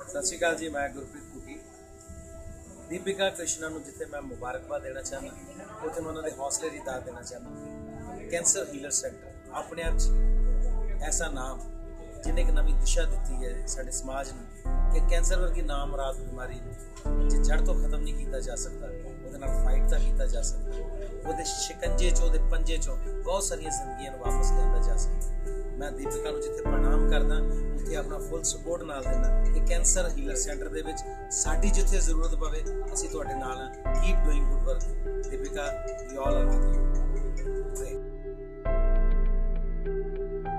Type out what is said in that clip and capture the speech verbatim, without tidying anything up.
सत श्री अकाल जी। मैं गुरप्रीत कुकी। दीपिका कृष्णा नूं जिथे मैं मुबारकबाद देना चाहना, उत्थे मैं उन्होंने हौसले की दाद देना चाहना। कैंसर हीलर सेंटर अपने आप ऐसा नाम जिन्हें एक नवी दिशा दी है साडे समाज ने कि कैंसर वर्गी नाम रात बीमारी जो जड़ तो खत्म नहीं किया जा सकता, वो फाइट तो किया जा सकता, वो शिकंजे चो वो पंजे चो बहुत सारिया जिंदगियां वापस लिया जा सकता। मैं दीपिका नूं जिथे प्रणाम करदा, उत्थे अपना फुल सपोर्ट नाल देना कि कैंसर हीलर सेंटर दे विच साडी जिथे जरूरत पवे असीं तुहाडे नाल हां। Keep doing good work Deepika, we all are with you.